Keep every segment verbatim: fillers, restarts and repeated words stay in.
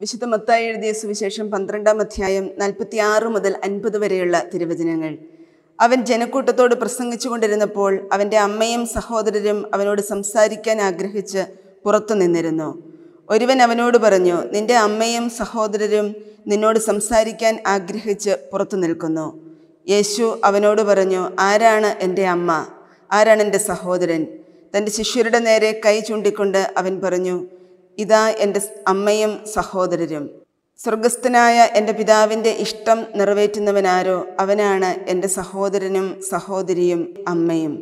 വിശുദ്ധ മത്തായി എഴുതിയ സുവിശേഷം പന്ത്രണ്ടാം അധ്യായം നാൽപ്പത്തി ആറ് മുതൽ അൻപത് വരെയുള്ള തിരുവചനങ്ങൾ. അവൻ ജനക്കൂട്ടത്തോട് പ്രസംഗിച്ചു കൊണ്ടിരുന്നപ്പോൾ അവൻ്റെ അമ്മയും സഹോദരരും അവനോട് സംസാരിക്കാൻ ആഗ്രഹിച്ച് പുറത്തു നിന്നിരുന്നു. ഒരുവൻ അവനോട് പറഞ്ഞു, നിന്റെ അമ്മയും സഹോദരരും നിന്നോട് സംസാരിക്കാൻ ആഗ്രഹിച്ച് പുറത്തു നിൽക്കുന്നു. യേശു അവനോട് പറഞ്ഞു, ആരാണ് എൻ്റെ അമ്മ, ആരാണ് എൻ്റെ സഹോദരൻ? തൻ്റെ ശിഷ്യരുടെ നേരെ കൈ ചൂണ്ടിക്കൊണ്ട് അവൻ പറഞ്ഞു, ഇതാ എൻ്റെ അമ്മയും സഹോദരരും. സ്വർഗസ്ഥനായ എൻ്റെ പിതാവിൻ്റെ ഇഷ്ടം നിറവേറ്റുന്നവനാരോ അവനാണ് എൻ്റെ സഹോദരനും സഹോദരിയും അമ്മയും.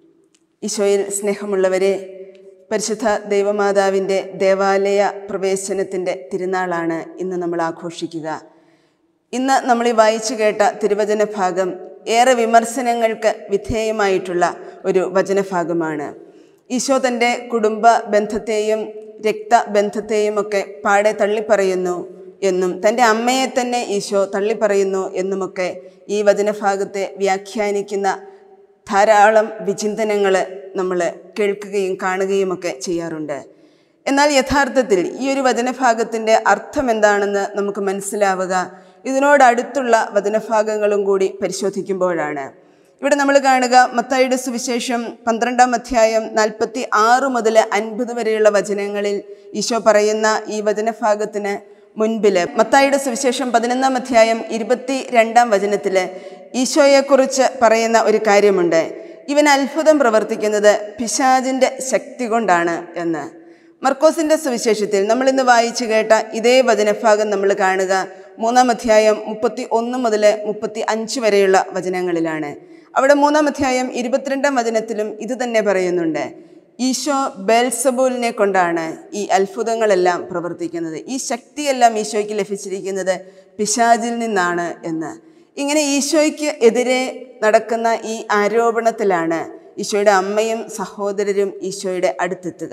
ഈശോയിൽ സ്നേഹമുള്ളവരെ, പരിശുദ്ധ ദൈവമാതാവിൻ്റെ ദേവാലയ പ്രവേശനത്തിൻ്റെ തിരുനാളാണ് ഇന്ന് നമ്മൾ ആഘോഷിക്കുക. ഇന്ന് നമ്മൾ ഈ വായിച്ചു കേട്ട തിരുവചന ഭാഗം ഏറെ വിമർശനങ്ങൾക്ക് വിധേയമായിട്ടുള്ള ഒരു വചനഭാഗമാണ്. ഈശോ തൻ്റെ കുടുംബ ബന്ധത്തെയും രക്തബന്ധത്തെയും ഒക്കെ പാടെ തള്ളിപ്പറയുന്നു എന്നും തൻ്റെ അമ്മയെ തന്നെ ഈശോ തള്ളിപ്പറയുന്നു എന്നുമൊക്കെ ഈ വചനഭാഗത്തെ വ്യാഖ്യാനിക്കുന്ന ധാരാളം വിചിന്തനങ്ങൾ നമ്മൾ കേൾക്കുകയും കാണുകയുമൊക്കെ ചെയ്യാറുണ്ട്. എന്നാൽ യഥാർത്ഥത്തിൽ ഈ ഒരു വചനഭാഗത്തിൻ്റെ അർത്ഥം എന്താണെന്ന് നമുക്ക് മനസ്സിലാവുക ഇതിനോടടുത്തുള്ള വചനഭാഗങ്ങളും കൂടി പരിശോധിക്കുമ്പോഴാണ്. ഇവിടെ നമ്മൾ കാണുക മത്തായിയുടെ സുവിശേഷം പന്ത്രണ്ടാം അധ്യായം നാൽപ്പത്തി ആറ് മുതൽ അൻപത് വരെയുള്ള വചനങ്ങളിൽ ഈശോ പറയുന്ന ഈ വചനഭാഗത്തിന് മുൻപിൽ മത്തായിയുടെ സുവിശേഷം പതിനൊന്നാം അധ്യായം ഇരുപത്തി രണ്ടാം വചനത്തിൽ ഈശോയെക്കുറിച്ച് പറയുന്ന ഒരു കാര്യമുണ്ട്. ഇവൻ അത്ഭുതം പ്രവർത്തിക്കുന്നത് പിശാചിൻ്റെ ശക്തി കൊണ്ടാണ് എന്ന്. മർക്കോസിൻ്റെ സുവിശേഷത്തിൽ നമ്മൾ ഇന്ന് വായിച്ചു കേട്ട ഇതേ വചനഭാഗം നമ്മൾ കാണുക മൂന്നാം അധ്യായം മുപ്പത്തി ഒന്ന് മുതൽ മുപ്പത്തി അഞ്ച് വരെയുള്ള വചനങ്ങളിലാണ്. അവിടെ മൂന്നാം അധ്യായം ഇരുപത്തിരണ്ടാം വചനത്തിലും ഇത് തന്നെ പറയുന്നുണ്ട്. ഈശോ ബെൽസബൂലിനെ കൊണ്ടാണ് ഈ അത്ഭുതങ്ങളെല്ലാം പ്രവർത്തിക്കുന്നത്, ഈ ശക്തിയെല്ലാം ഈശോയ്ക്ക് ലഭിച്ചിരിക്കുന്നത് പിശാചിൽ നിന്നാണ് എന്ന്. ഇങ്ങനെ ഈശോയ്ക്ക് എതിരെ നടക്കുന്ന ഈ ആരോപണത്തിലാണ് ഈശോയുടെ അമ്മയും സഹോദരരും ഈശോയുടെ അടുത്തെത്തുക.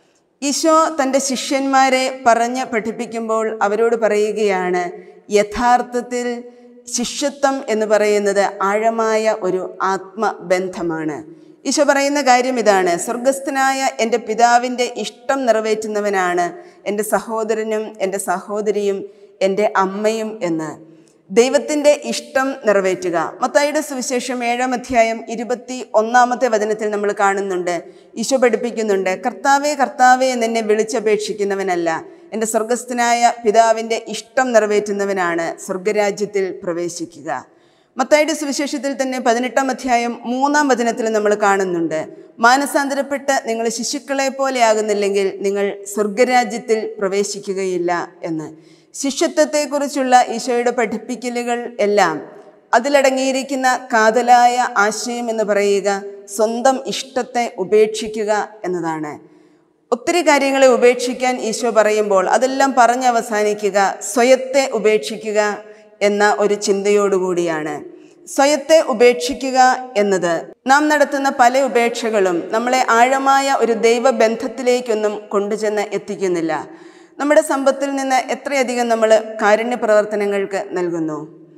ഈശോ തൻ്റെ ശിഷ്യന്മാരെ പറഞ്ഞ് പഠിപ്പിക്കുമ്പോൾ അവരോട് പറയുകയാണ്, യഥാർത്ഥത്തിൽ ശിഷ്യത്വം എന്ന് പറയുന്നത് ആഴമായ ഒരു ആത്മബന്ധമാണ്. ഈശോ പറയുന്ന കാര്യം ഇതാണ്, സ്വർഗസ്ഥനായ എൻ്റെ പിതാവിൻ്റെ ഇഷ്ടം നിറവേറ്റുന്നവനാണ് എൻ്റെ സഹോദരനും എൻ്റെ സഹോദരിയും എൻ്റെ അമ്മയും എന്ന്. ദൈവത്തിൻ്റെ ഇഷ്ടം നിറവേറ്റുക. മത്തായിയുടെ സുവിശേഷം ഏഴാം അധ്യായം ഇരുപത്തി ഒന്നാമത്തെ വചനത്തിൽ നമ്മൾ കാണുന്നുണ്ട്, ഈശോ പഠിപ്പിക്കുന്നുണ്ട്, കർത്താവേ കർത്താവേ എന്നെ വിളിച്ചപേക്ഷിക്കുന്നവനല്ല, എൻ്റെ സ്വർഗസ്ഥനായ പിതാവിൻ്റെ ഇഷ്ടം നിറവേറ്റുന്നവനാണ് സ്വർഗരാജ്യത്തിൽ പ്രവേശിക്കുക. മത്തായിയുടെ സുവിശേഷത്തിൽ തന്നെ പതിനെട്ടാം അധ്യായം മൂന്നാം വചനത്തിൽ നമ്മൾ കാണുന്നുണ്ട്, മാനസാന്തരപ്പെട്ട് നിങ്ങൾ ശിശുക്കളെ പോലെ ആകുന്നില്ലെങ്കിൽ നിങ്ങൾ സ്വർഗരാജ്യത്തിൽ പ്രവേശിക്കുകയില്ല എന്ന്. ശിഷ്യത്വത്തെക്കുറിച്ചുള്ള ഈശോയുടെ പഠിപ്പിക്കലുകൾ എല്ലാം അതിലടങ്ങിയിരിക്കുന്ന കാതലായ ആശയം എന്ന് പറയുക സ്വന്തം ഇഷ്ടത്തെ ഉപേക്ഷിക്കുക എന്നതാണ്. ഒത്തിരി കാര്യങ്ങളെ ഉപേക്ഷിക്കാൻ ഈശോ പറയുമ്പോൾ അതെല്ലാം പറഞ്ഞവസാനിക്കുക സ്വയത്തെ ഉപേക്ഷിക്കുക എന്ന ഒരു ചിന്തയോടുകൂടിയാണ്. സ്വയത്തെ ഉപേക്ഷിക്കുക എന്നത് നാം നടത്തുന്ന പല ഉപേക്ഷകളും നമ്മളെ ആഴമായ ഒരു ദൈവബന്ധത്തിലേക്കൊന്നും കൊണ്ടുചെന്ന് എത്തിക്കുന്നില്ല. നമ്മുടെ സമ്പത്തിൽ നിന്ന് എത്രയധികം നമ്മൾ കാരുണ്യ പ്രവർത്തനങ്ങൾക്ക് നൽകുന്നു.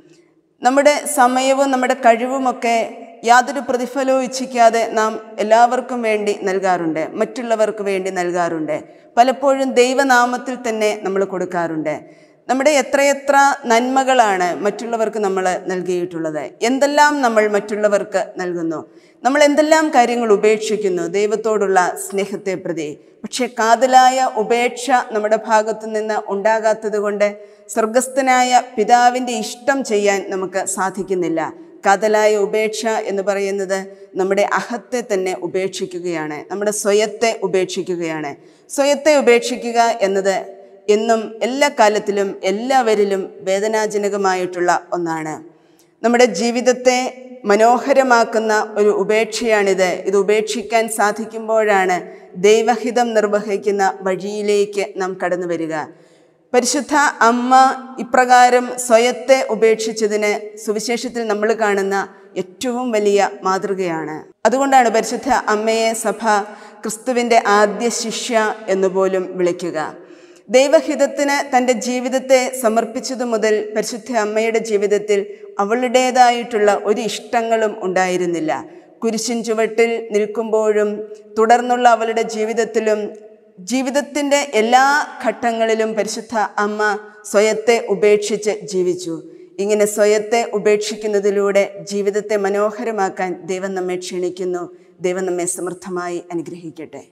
നമ്മുടെ സമയവും നമ്മുടെ കഴിവുമൊക്കെ യാതൊരു പ്രതിഫലവും ഇച്ഛിക്കാതെ നാം എല്ലാവർക്കും വേണ്ടി നൽകാറുണ്ട്, മറ്റുള്ളവർക്ക് വേണ്ടി നൽകാറുണ്ട്. പലപ്പോഴും ദൈവനാമത്തിൽ തന്നെ നമ്മൾ കൊടുക്കാറുണ്ട്. നമ്മുടെ എത്രയെത്ര നന്മകളാണ് മറ്റുള്ളവർക്ക് നമ്മൾ നൽകിയിട്ടുള്ളത്, എന്തെല്ലാം നമ്മൾ മറ്റുള്ളവർക്ക് നൽകുന്നു, നമ്മൾ എന്തെല്ലാം കാര്യങ്ങൾ ഉപേക്ഷിക്കുന്നു ദൈവത്തോടുള്ള സ്നേഹത്തെ പ്രതി. പക്ഷേ കാതലായ ഉപേക്ഷ നമ്മുടെ ഭാഗത്തു നിന്ന് ഉണ്ടാകാത്തത് കൊണ്ട് സ്വർഗസ്ഥനായ പിതാവിൻ്റെ ഇഷ്ടം ചെയ്യാൻ നമുക്ക് സാധിക്കുന്നില്ല. കാതലായ ഉപേക്ഷ എന്ന് പറയുന്നത് നമ്മുടെ അഹത്തെ തന്നെ ഉപേക്ഷിക്കുകയാണ്, നമ്മുടെ സ്വയത്തെ ഉപേക്ഷിക്കുകയാണ്. സ്വയത്തെ ഉപേക്ഷിക്കുക എന്നത് എന്നും എല്ലാ കാലത്തിലും എല്ലാവരിലും വേദനാജനകമായിട്ടുള്ള ഒന്നാണ്. നമ്മുടെ ജീവിതത്തെ മനോഹരമാക്കുന്ന ഒരു ഉപേക്ഷയാണിത്. ഇത് ഉപേക്ഷിക്കാൻ സാധിക്കുമ്പോഴാണ് ദൈവഹിതം നിർവഹിക്കുന്ന വഴിയിലേക്ക് നാം കടന്നു വരിക. പരിശുദ്ധ അമ്മ ഇപ്രകാരം സ്വയത്തെ ഉപേക്ഷിച്ചതിന് സുവിശേഷത്തിൽ നമ്മൾ കാണുന്ന ഏറ്റവും വലിയ മാതൃകയാണ്. അതുകൊണ്ടാണ് പരിശുദ്ധ അമ്മയെ സഭ ക്രിസ്തുവിൻ്റെ ആദ്യ ശിഷ്യ എന്നുപോലും വിളിക്കുക. ദൈവഹിതത്തിന് തൻ്റെ ജീവിതത്തെ സമർപ്പിച്ചതു മുതൽ പരിശുദ്ധ അമ്മയുടെ ജീവിതത്തിൽ അവളുടേതായിട്ടുള്ള ഒരു ഇഷ്ടങ്ങളും ഉണ്ടായിരുന്നില്ല. കുരിശിൻ ചുവട്ടിൽ നിൽക്കുമ്പോഴും തുടർന്നുള്ള അവളുടെ ജീവിതത്തിലും ജീവിതത്തിൻ്റെ എല്ലാ ഘട്ടങ്ങളിലും പരിശുദ്ധ അമ്മ സ്വയത്തെ ഉപേക്ഷിച്ച് ജീവിച്ചു. ഇങ്ങനെ സ്വയത്തെ ഉപേക്ഷിക്കുന്നതിലൂടെ ജീവിതത്തെ മനോഹരമാക്കാൻ ദൈവം നമ്മെ ക്ഷണിക്കുന്നു. ദൈവം നമ്മെ സമൃദ്ധമായി അനുഗ്രഹിക്കട്ടെ.